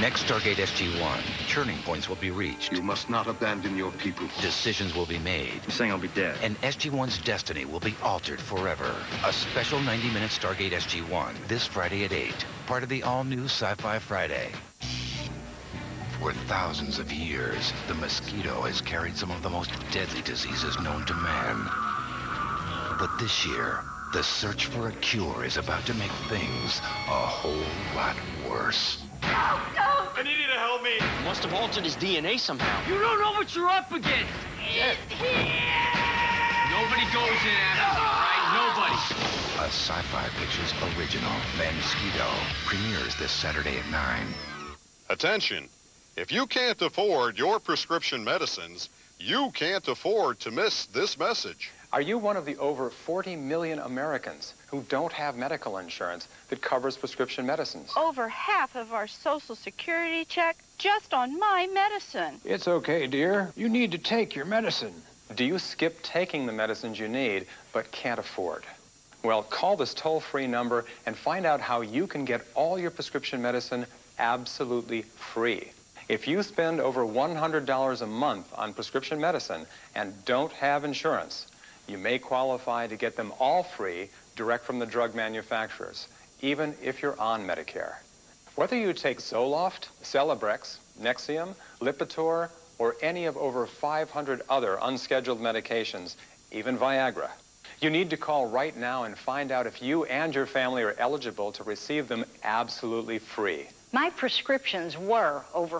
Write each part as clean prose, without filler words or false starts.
Next Stargate SG-1, turning points will be reached. You must not abandon your people. Decisions will be made. You're saying I'll be dead. And SG-1's destiny will be altered forever. A special 90-minute Stargate SG-1 this Friday at 8. Part of the all-new Sci-Fi Friday. For thousands of years, the mosquito has carried some of the most deadly diseases known to man. But this year, the search for a cure is about to make things a whole lot worse. No! I need you to help me. You must have altered his DNA somehow. You don't know what you're up against. Yes. Nobody goes in after me, right? Nobody. A Sci-Fi Pictures original, Mosquito, premieres this Saturday at 9. Attention. If you can't afford your prescription medicines, you can't afford to miss this message. Are you one of the over 40 million Americans who don't have medical insurance that covers prescription medicines? Over half of our Social Security check just on my medicine. It's okay, dear. You need to take your medicine. Do you skip taking the medicines you need but can't afford? Well, call this toll-free number and find out how you can get all your prescription medicine absolutely free. If you spend over $100 a month on prescription medicine and don't have insurance, you may qualify to get them all free direct from the drug manufacturers, even if you're on Medicare. Whether you take Zoloft, Celebrex, Nexium, Lipitor, or any of over 500 other unscheduled medications, even Viagra, you need to call right now and find out if you and your family are eligible to receive them absolutely free. My prescriptions were over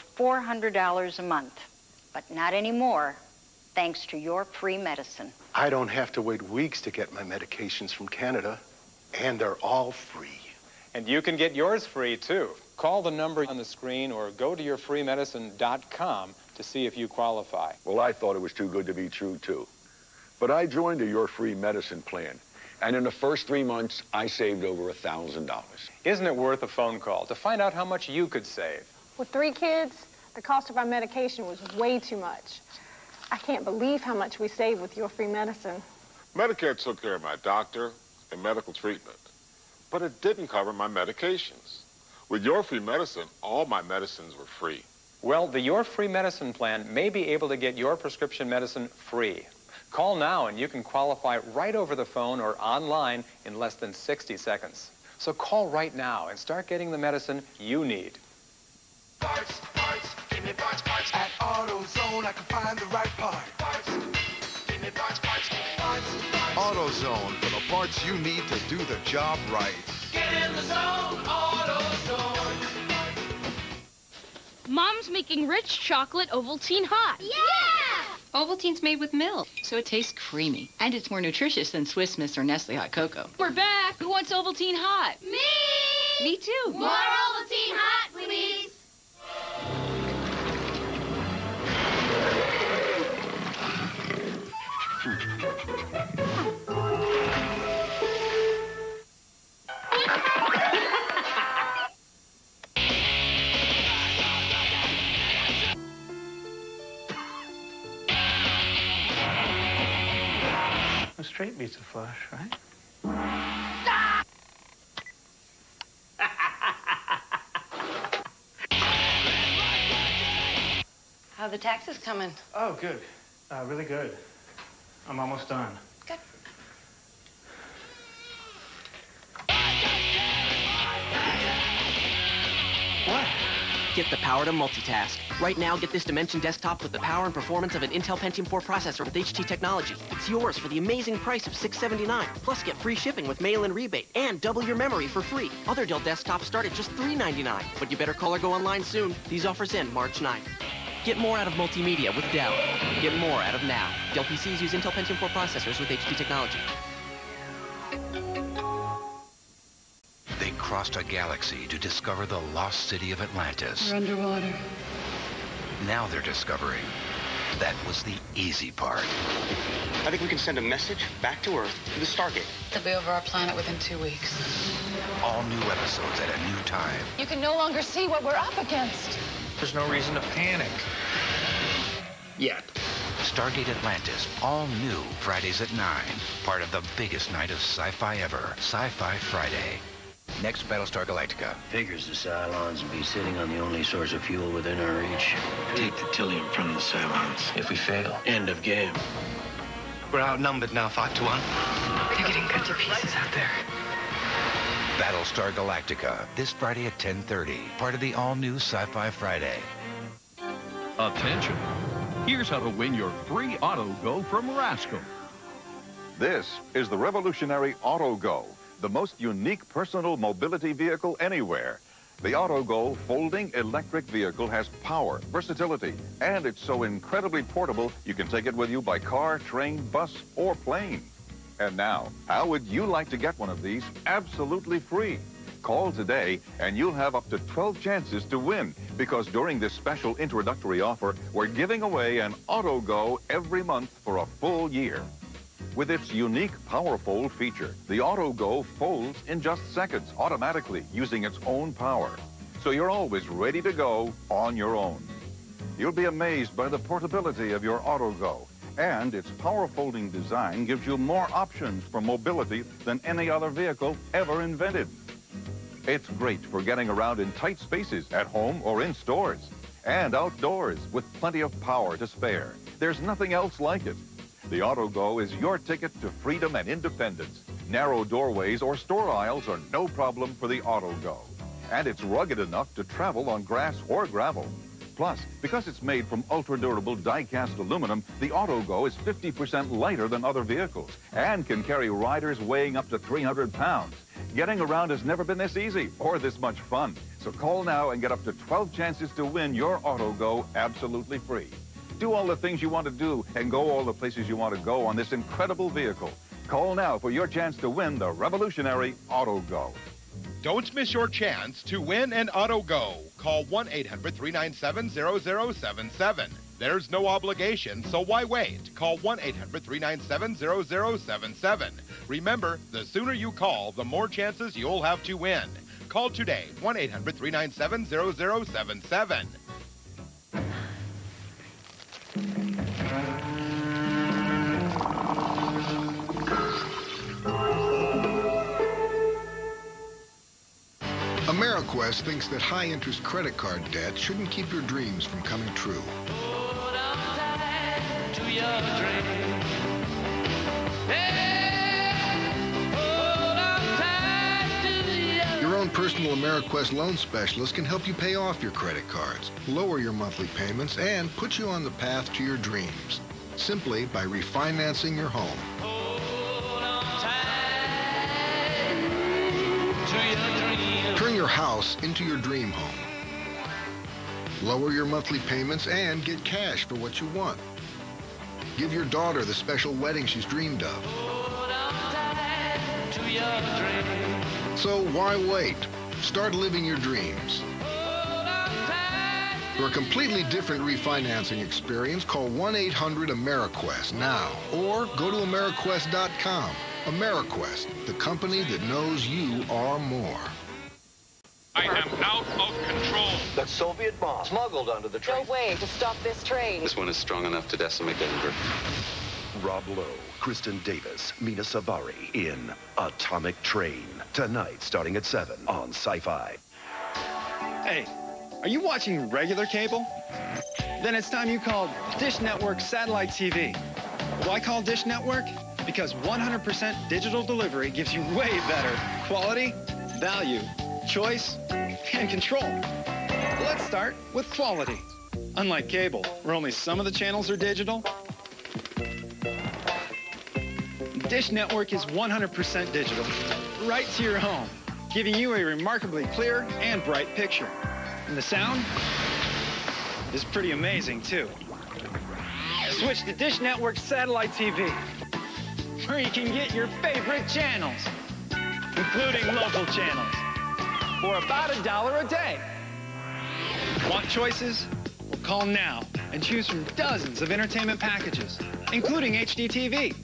$400 a month, but not anymore, thanks to your free medicine. I don't have to wait weeks to get my medications from Canada, and they're all free. And you can get yours free, too. Call the number on the screen or go to yourfreemedicine.com to see if you qualify. Well, I thought it was too good to be true, too. But I joined a Your Free Medicine plan, and in the first 3 months, I saved over $1,000. Isn't it worth a phone call to find out how much you could save? With 3 kids, the cost of our medication was way too much. I can't believe how much we saved with your free medicine. Medicare took care of my doctor and medical treatment, but it didn't cover my medications. With your free medicine, all my medicines were free. Well, the Your Free Medicine plan may be able to get your prescription medicine free. Call now and you can qualify right over the phone or online in less than 60 seconds. So call right now and start getting the medicine you need. Parts, give me parts. At AutoZone, I can find the right part. Parts, give me parts. AutoZone, for the parts you need to do the job right. Get in the zone, AutoZone. Mom's making rich chocolate Ovaltine hot. Yeah! Ovaltine's made with milk, so it tastes creamy. And it's more nutritious than Swiss Miss or Nestle Hot Cocoa. We're back. Who wants Ovaltine hot? Me! Me too. More Ovaltine hot, please. A straight beats a flush, right? How are the taxes coming? Oh, good. Really good. I'm almost done. Good. What? Get the power to multitask. Right now, get this Dimension desktop with the power and performance of an Intel Pentium 4 processor with HT technology. It's yours for the amazing price of $679. Plus, get free shipping with mail-in rebate and double your memory for free. Other Dell desktops start at just $399. But you better call or go online soon. These offers end March 9th. Get more out of multimedia with Dell. Get more out of now. Dell PCs use Intel Pentium 4 processors with HT technology. They crossed a galaxy to discover the lost city of Atlantis. We're underwater. Now they're discovering that was the easy part. I think we can send a message back to Earth to the Stargate. They'll be over our planet within 2 weeks. All new episodes at a new time. You can no longer see what we're up against. There's no reason to panic. Yet. Stargate Atlantis, all new Fridays at 9. Part of the biggest night of sci-fi ever, Sci-Fi Friday. Next, Battlestar Galactica. Figures the Cylons will be sitting on the only source of fuel within our reach. Take the Tillium from the Cylons. If we fail, End of game. we're outnumbered now, 5-1. They're getting cut to pieces out there. Battlestar Galactica, this Friday at 10:30. Part of the all-new Sci-Fi Friday. Attention. Here's how to win your free Auto Go from Rascal. This is the revolutionary Auto Go, the most unique personal mobility vehicle anywhere. The Auto Go folding electric vehicle has power, versatility, and it's so incredibly portable you can take it with you by car, train, bus, or plane. And now, how would you like to get one of these absolutely free? Call today and you'll have up to 12 chances to win, because during this special introductory offer, we're giving away an Auto Go every month for a full year. With its unique Power Fold feature, the Auto Go folds in just seconds, automatically, using its own power. So you're always ready to go on your own. You'll be amazed by the portability of your Auto Go, and its power folding design gives you more options for mobility than any other vehicle ever invented. It's great for getting around in tight spaces at home or in stores, and outdoors with plenty of power to spare. There's nothing else like it. The Auto Go is your ticket to freedom and independence. Narrow doorways or store aisles are no problem for the Auto Go. And it's rugged enough to travel on grass or gravel. Plus, because it's made from ultra-durable die-cast aluminum, the Auto Go is 50% lighter than other vehicles and can carry riders weighing up to 300 pounds. Getting around has never been this easy or this much fun. So call now and get up to 12 chances to win your Auto Go absolutely free. Do all the things you want to do and go all the places you want to go on this incredible vehicle. Call now for your chance to win the revolutionary Auto Go. Don't miss your chance to win an Auto Go. Call 1-800-397-0077. There's no obligation, so why wait? Call 1-800-397-0077. Remember, the sooner you call, the more chances you'll have to win. Call today, 1-800-397-0077. AmeriQuest thinks that high-interest credit card debt shouldn't keep your dreams from coming true. Your own personal AmeriQuest loan specialist can help you pay off your credit cards, lower your monthly payments, and put you on the path to your dreams, simply by refinancing your home. Turn your house into your dream home. Lower your monthly payments and get cash for what you want. Give your daughter the special wedding she's dreamed of. So why wait? Start living your dreams. For a completely different refinancing experience, call 1-800-AmeriQuest now or go to AmeriQuest.com. AmeriQuest, the company that knows you are more. I am out of control. That Soviet bomb smuggled onto the train. No way to stop this train. This one is strong enough to decimate Denver. Rob Lowe, Kristen Davis, Mina Savari in Atomic Train. Tonight, starting at 7 on Sci-Fi. Hey, are you watching regular cable? Then it's time you called Dish Network Satellite TV. Why call Dish Network? Because 100% digital delivery gives you way better quality, value, choice, and control. Let's start with quality. Unlike cable, where only some of the channels are digital, Dish Network is 100% digital, right to your home, giving you a remarkably clear and bright picture. And the sound is pretty amazing, too. Switch to Dish Network Satellite TV, where you can get your favorite channels, including local channels, for about $1 a day. Want choices? Well, call now and choose from dozens of entertainment packages, including HDTV.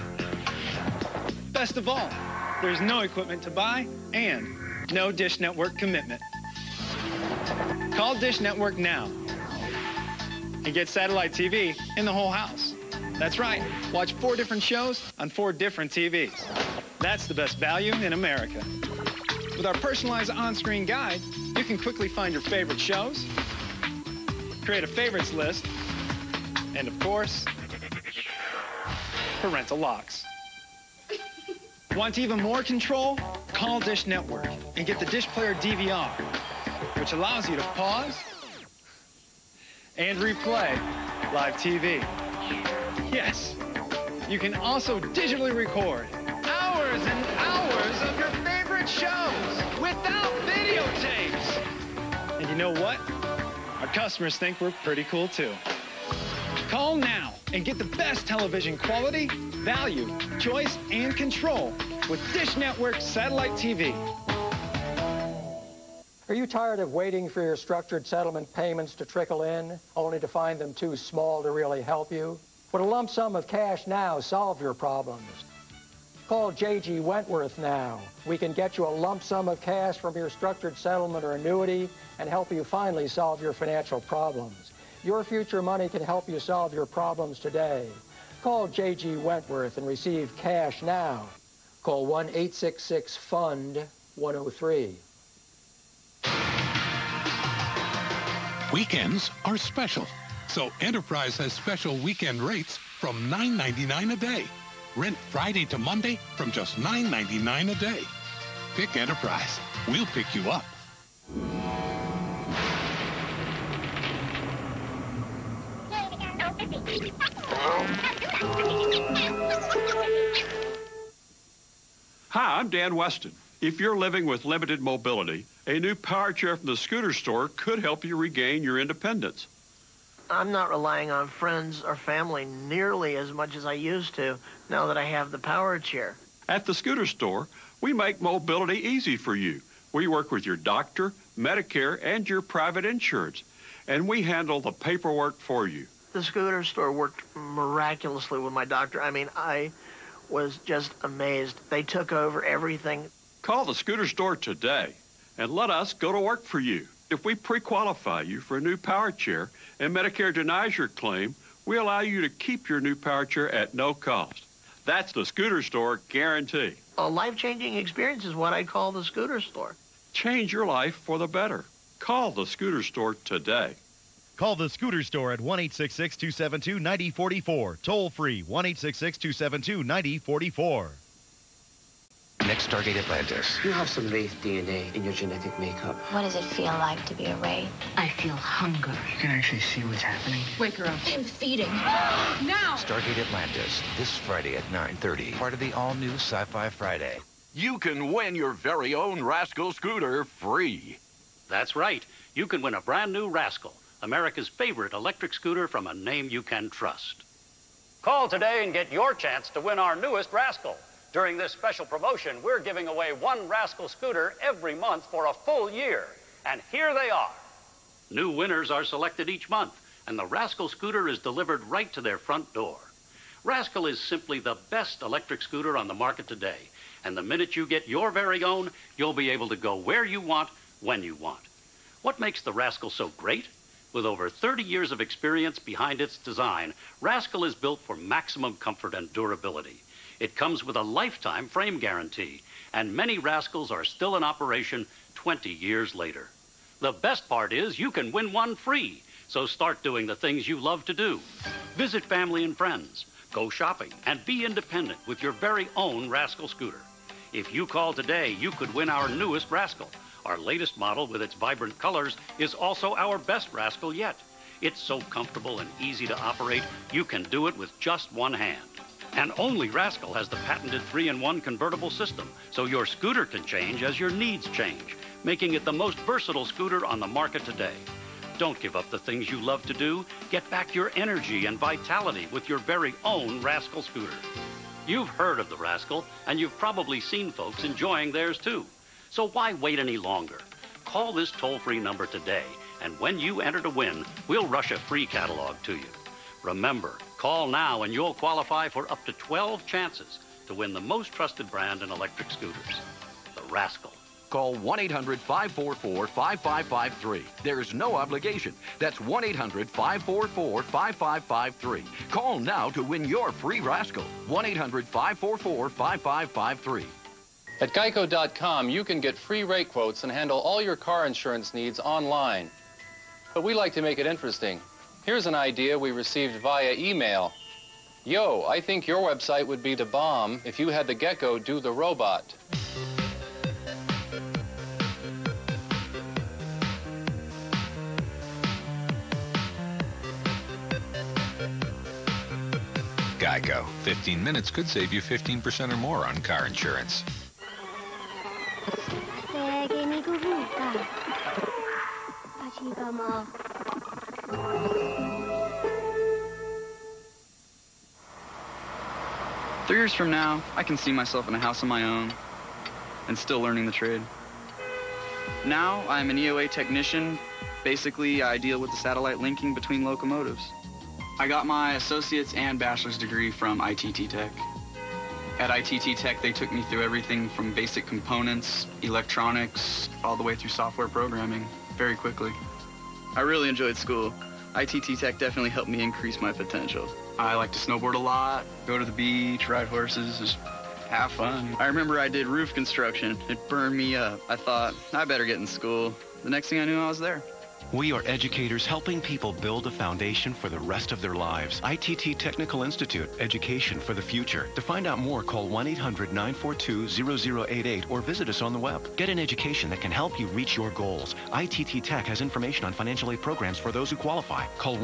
Best of all, there's no equipment to buy and no Dish Network commitment. Call Dish Network now and get satellite TV in the whole house. That's right, watch 4 different shows on 4 different TVs. That's the best value in America. With our personalized on-screen guide, you can quickly find your favorite shows, create a favorites list, and of course, parental locks. Want even more control? Call Dish Network and get the Dish Player DVR, which allows you to pause and replay live TV. Yes, you can also digitally record hours and hours of your favorite shows without videotapes. And you know what? Our customers think we're pretty cool too. Call now and get the best television quality, value, choice, and control with Dish Network Satellite TV. Are you tired of waiting for your structured settlement payments to trickle in, only to find them too small to really help you? Would a lump sum of cash now solve your problems? Call J.G. Wentworth now. We can get you a lump sum of cash from your structured settlement or annuity and help you finally solve your financial problems. Your future money can help you solve your problems today. Call J.G. Wentworth and receive cash now. Call 1-866-FUND-103. Weekends are special, so Enterprise has special weekend rates from $9.99 a day. Rent Friday to Monday from just $9.99 a day. Pick Enterprise. We'll pick you up. Hi, I'm Dan Weston. If you're living with limited mobility, a new power chair from the Scooter Store could help you regain your independence. I'm not relying on friends or family nearly as much as I used to now that I have the power chair. At the Scooter Store, we make mobility easy for you. We work with your doctor, Medicare, and your private insurance, and we handle the paperwork for you. The Scooter Store worked miraculously with my doctor. I mean, I was just amazed. They took over everything. Call the Scooter Store today and let us go to work for you. If we pre-qualify you for a new power chair and Medicare denies your claim, we allow you to keep your new power chair at no cost. That's the Scooter Store guarantee. A life-changing experience is what I call the Scooter Store. Change your life for the better. Call the Scooter Store today. Call the Scooter Store at 1-866-272-9044. Toll free, 1-866-272-9044. Next Stargate Atlantis. You have some Wraith DNA in your genetic makeup. What does it feel like to be a Wraith? I feel hunger. You can actually see what's happening. Wake her up. I'm feeding. Now! Stargate Atlantis, this Friday at 9:30. Part of the all-new Sci-Fi Friday. You can win your very own Rascal scooter free. That's right. You can win a brand new Rascal, America's favorite electric scooter from a name you can trust. Call today and get your chance to win our newest Rascal. During this special promotion, we're giving away one Rascal scooter every month for a full year. And here they are. New winners are selected each month, and the Rascal scooter is delivered right to their front door. Rascal is simply the best electric scooter on the market today. And the minute you get your very own, you'll be able to go where you want, when you want. What makes the Rascal so great? With over 30 years of experience behind its design, Rascal is built for maximum comfort and durability. It comes with a lifetime frame guarantee, and many Rascals are still in operation 20 years later. The best part is you can win one free, so start doing the things you love to do. Visit family and friends, go shopping, and be independent with your very own Rascal scooter. If you call today, you could win our newest Rascal. Our latest model with its vibrant colors is also our best Rascal yet. It's so comfortable and easy to operate, you can do it with just one hand. And only Rascal has the patented 3-in-1 convertible system, so your scooter can change as your needs change, making it the most versatile scooter on the market today. Don't give up the things you love to do. Get back your energy and vitality with your very own Rascal scooter. You've heard of the Rascal, and you've probably seen folks enjoying theirs too. So why wait any longer? Call this toll-free number today, and when you enter to win, we'll rush a free catalog to you. Remember, call now and you'll qualify for up to 12 chances to win the most trusted brand in electric scooters, the Rascal. Call 1-800-544-5553. There's no obligation. That's 1-800-544-5553. Call now to win your free Rascal. 1-800-544-5553. At Geico.com, you can get free rate quotes and handle all your car insurance needs online. But we like to make it interesting. Here's an idea we received via email. Yo, I think your website would be the bomb if you had the gecko do the robot. Geico. 15 minutes could save you 15% or more on car insurance. Three years from now, I can see myself in a house of my own and still learning the trade. Now, I'm an EOA technician. Basically, I deal with the satellite linking between locomotives. I got my associate's and bachelor's degree from ITT Tech. At ITT Tech, they took me through everything from basic components, electronics, all the way through software programming very quickly. I really enjoyed school. ITT Tech definitely helped me increase my potential. I like to snowboard a lot, go to the beach, ride horses, just have fun. I remember I did roof construction. It burned me up. I thought, I better get in school. The next thing I knew, I was there. We are educators helping people build a foundation for the rest of their lives. ITT Technical Institute, education for the future. To find out more, call 1-800-942-0088 or visit us on the web. Get an education that can help you reach your goals. ITT Tech has information on financial aid programs for those who qualify. Call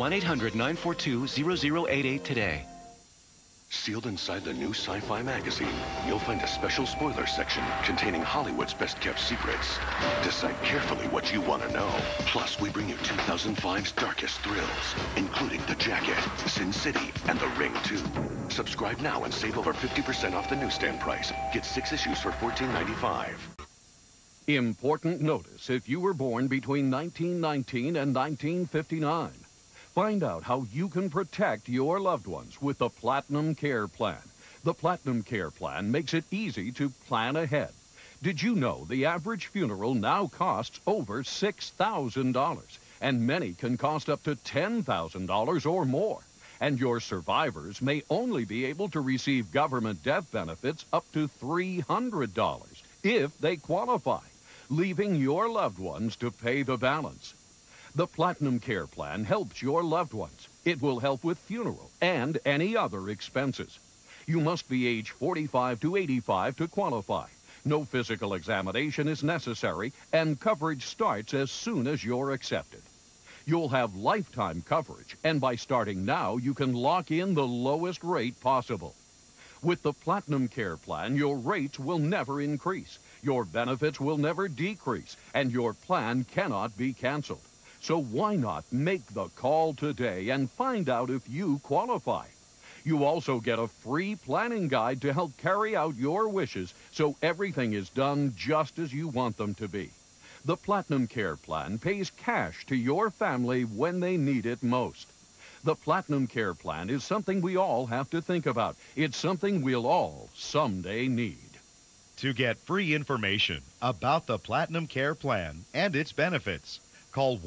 1-800-942-0088 today. Sealed inside the new Sci-Fi magazine, you'll find a special spoiler section containing Hollywood's best-kept secrets. Decide carefully what you want to know. Plus, we bring you 2005's darkest thrills, including The Jacket, Sin City, and The Ring 2. Subscribe now and save over 50% off the newsstand price. Get 6 issues for $14.95. Important notice if you were born between 1919 and 1959. Find out how you can protect your loved ones with the Platinum Care Plan. The Platinum Care Plan makes it easy to plan ahead. Did you know the average funeral now costs over $6,000, and many can cost up to $10,000 or more? And your survivors may only be able to receive government death benefits up to $300 if they qualify, leaving your loved ones to pay the balance. The Platinum Care Plan helps your loved ones. It will help with funeral and any other expenses. You must be age 45 to 85 to qualify. No physical examination is necessary, and coverage starts as soon as you're accepted. You'll have lifetime coverage, and by starting now, you can lock in the lowest rate possible. With the Platinum Care Plan, your rates will never increase, your benefits will never decrease, and your plan cannot be canceled. So why not make the call today and find out if you qualify? You also get a free planning guide to help carry out your wishes so everything is done just as you want them to be. The Platinum Care Plan pays cash to your family when they need it most. The Platinum Care Plan is something we all have to think about. It's something we'll all someday need. To get free information about the Platinum Care Plan and its benefits, call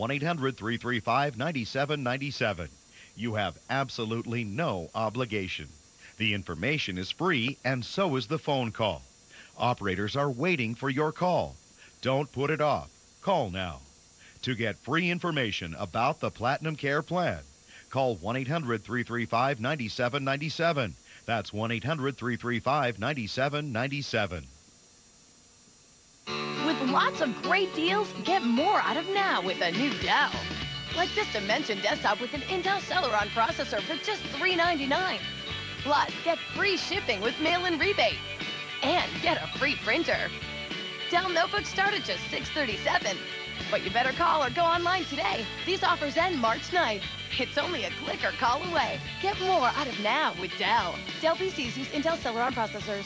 1-800-335-9797. You have absolutely no obligation. The information is free, and so is the phone call. Operators are waiting for your call. Don't put it off. Call now. To get free information about the Platinum Care Plan, call 1-800-335-9797. That's 1-800-335-9797. With lots of great deals, get more out of now with a new Dell. Like this Dimension desktop with an Intel Celeron processor for just $399. Plus, get free shipping with mail-in rebate. And get a free printer. Dell notebooks start at just $637. But you better call or go online today. These offers end March 9th. It's only a click or call away. Get more out of now with Dell. Dell PCs use Intel Celeron processors.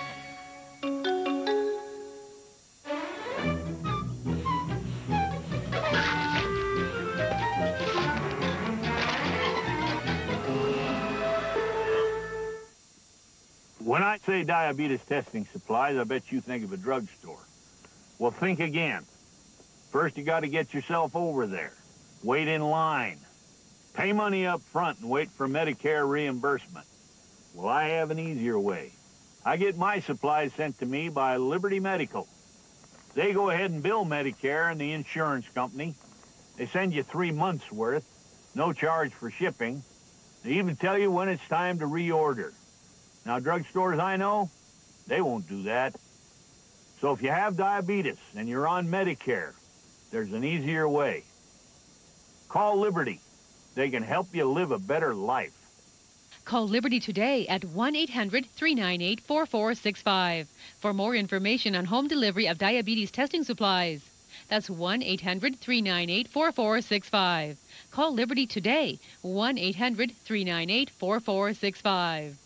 When I say diabetes testing supplies, I bet you think of a drugstore. Well, think again. First, you got to get yourself over there. Wait in line. Pay money up front and wait for Medicare reimbursement. Well, I have an easier way. I get my supplies sent to me by Liberty Medical. They go ahead and bill Medicare and the insurance company. They send you 3 months' worth, no charge for shipping. They even tell you when it's time to reorder. Now, drugstores I know, they won't do that. So if you have diabetes and you're on Medicare, there's an easier way. Call Liberty. They can help you live a better life. Call Liberty today at 1-800-398-4465 for more information on home delivery of diabetes testing supplies. That's 1-800-398-4465. Call Liberty today, 1-800-398-4465.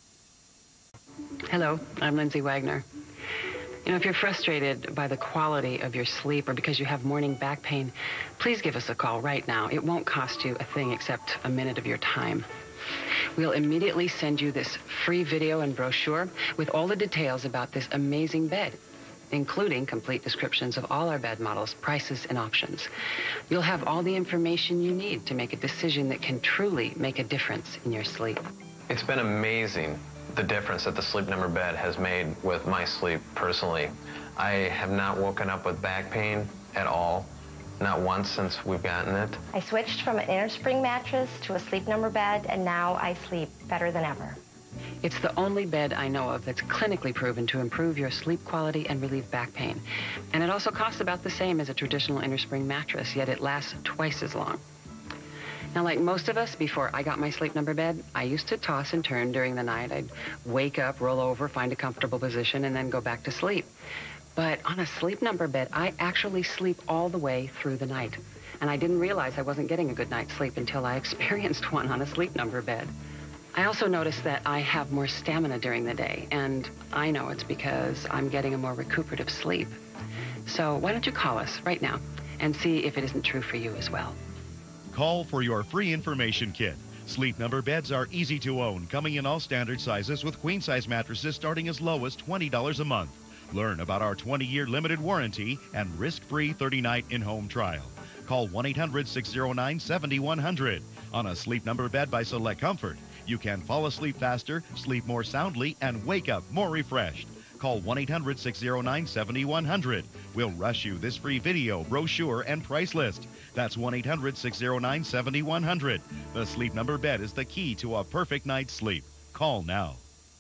Hello, I'm Lindsay Wagner. You know, if you're frustrated by the quality of your sleep or because you have morning back pain, please give us a call right now. It won't cost you a thing except a minute of your time. We'll immediately send you this free video and brochure with all the details about this amazing bed, including complete descriptions of all our bed models, prices, and options. You'll have all the information you need to make a decision that can truly make a difference in your sleep. It's been amazing, the difference that the Sleep Number bed has made with my sleep personally. I have not woken up with back pain at all, not once since we've gotten it. I switched from an innerspring mattress to a Sleep Number bed, and now I sleep better than ever. It's the only bed I know of that's clinically proven to improve your sleep quality and relieve back pain. And it also costs about the same as a traditional innerspring mattress, yet it lasts twice as long. Now, like most of us, before I got my Sleep Number bed, I used to toss and turn during the night. I'd wake up, roll over, find a comfortable position, and then go back to sleep. But on a Sleep Number bed, I actually sleep all the way through the night. And I didn't realize I wasn't getting a good night's sleep until I experienced one on a Sleep Number bed. I also noticed that I have more stamina during the day, and I know it's because I'm getting a more recuperative sleep. So why don't you call us right now and see if it isn't true for you as well. Call for your free information kit. Sleep Number beds are easy to own, coming in all standard sizes with queen-size mattresses starting as low as $20 a month. Learn about our 20-year limited warranty and risk-free 30-night in-home trial. Call 1-800-609-7100. On a Sleep Number bed by Select Comfort, you can fall asleep faster, sleep more soundly, and wake up more refreshed. Call 1-800-609-7100. We'll rush you this free video, brochure, and price list. That's 1-800-609-7100. The Sleep Number bed is the key to a perfect night's sleep. Call now.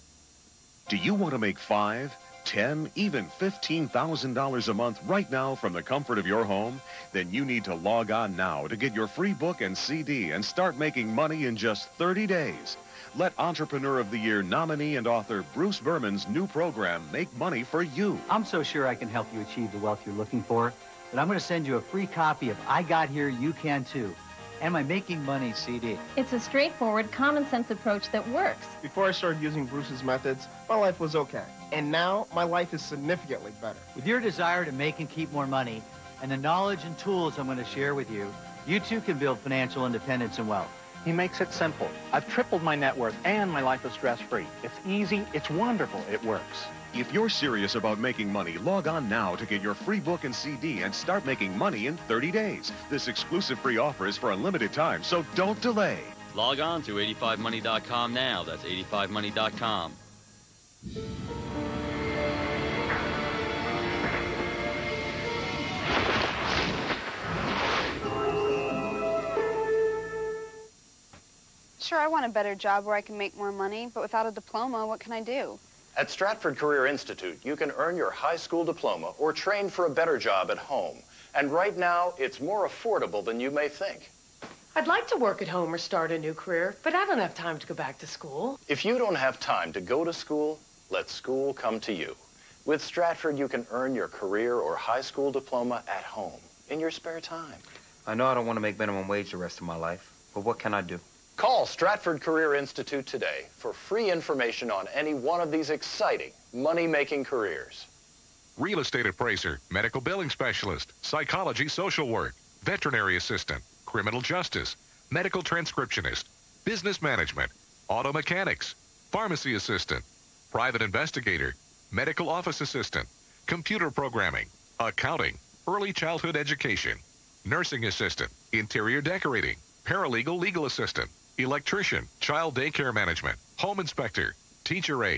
Do you want to make $5, $10, even $15,000 a month right now from the comfort of your home? Then you need to log on now to get your free book and CD and start making money in just 30 days. Let Entrepreneur of the Year nominee and author Bruce Berman's new program make money for you. I'm so sure I can help you achieve the wealth you're looking for that I'm going to send you a free copy of I Got Here, You Can Too, and my Making Money CD. It's a straightforward, common-sense approach that works. Before I started using Bruce's methods, my life was okay. And now, my life is significantly better. With your desire to make and keep more money, and the knowledge and tools I'm going to share with you, you too can build financial independence and wealth. He makes it simple. I've tripled my net worth, and my life is stress-free. It's easy, it's wonderful, it works. If you're serious about making money, log on now to get your free book and CD and start making money in 30 days. This exclusive free offer is for a limited time, so don't delay. Log on to 85money.com now. That's 85money.com. Sure, I want a better job where I can make more money, but without a diploma, what can I do? At Stratford Career Institute, you can earn your high school diploma or train for a better job at home. And right now, it's more affordable than you may think. I'd like to work at home or start a new career, but I don't have time to go back to school. If you don't have time to go to school, let school come to you. With Stratford, you can earn your career or high school diploma at home, in your spare time. I know I don't want to make minimum wage the rest of my life, but what can I do? Call Stratford Career Institute today for free information on any one of these exciting money-making careers. Real estate appraiser, medical billing specialist, psychology social work, veterinary assistant, criminal justice, medical transcriptionist, business management, auto mechanics, pharmacy assistant, private investigator, medical office assistant, computer programming, accounting, early childhood education, nursing assistant, interior decorating, paralegal legal assistant, electrician, child daycare management, home inspector, teacher aide,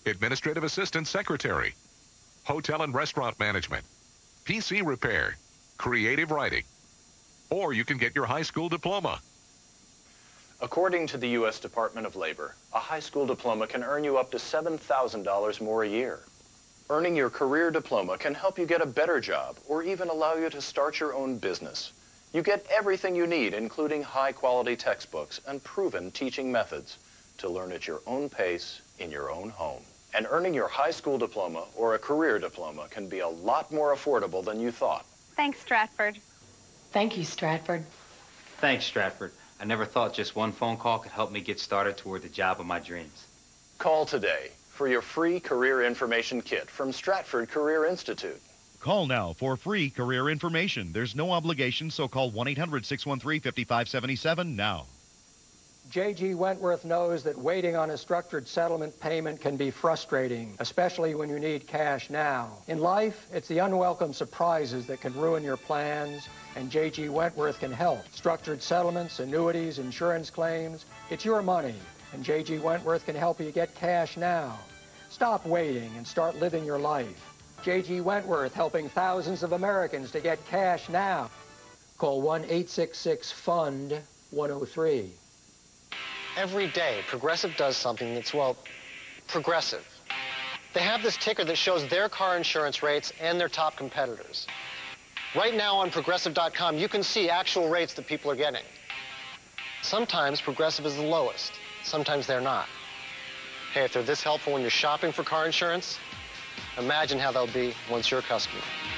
administrative assistant secretary, hotel and restaurant management, PC repair, creative writing, or you can get your high school diploma. According to the U.S. Department of Labor, a high school diploma can earn you up to $7,000 more a year. Earning your career diploma can help you get a better job or even allow you to start your own business. You get everything you need, including high-quality textbooks and proven teaching methods to learn at your own pace in your own home. And earning your high school diploma or a career diploma can be a lot more affordable than you thought. Thanks, Stratford. Thank you, Stratford. Thanks, Stratford. I never thought just one phone call could help me get started toward the job of my dreams. Call today for your free career information kit from Stratford Career Institute. Call now for free career information. There's no obligation, so call 1-800-613-5577 now. J.G. Wentworth knows that waiting on a structured settlement payment can be frustrating, especially when you need cash now. In life, it's the unwelcome surprises that can ruin your plans, and J.G. Wentworth can help. Structured settlements, annuities, insurance claims, it's your money, and J.G. Wentworth can help you get cash now. Stop waiting and start living your life. J.G. Wentworth helping thousands of Americans to get cash now. Call 1-866-FUND-103. Every day, Progressive does something that's, well, progressive. They have this ticker that shows their car insurance rates and their top competitors. Right now on Progressive.com, you can see actual rates that people are getting. Sometimes Progressive is the lowest. Sometimes they're not. Hey, if they're this helpful when you're shopping for car insurance, imagine how they'll be once you're a customer.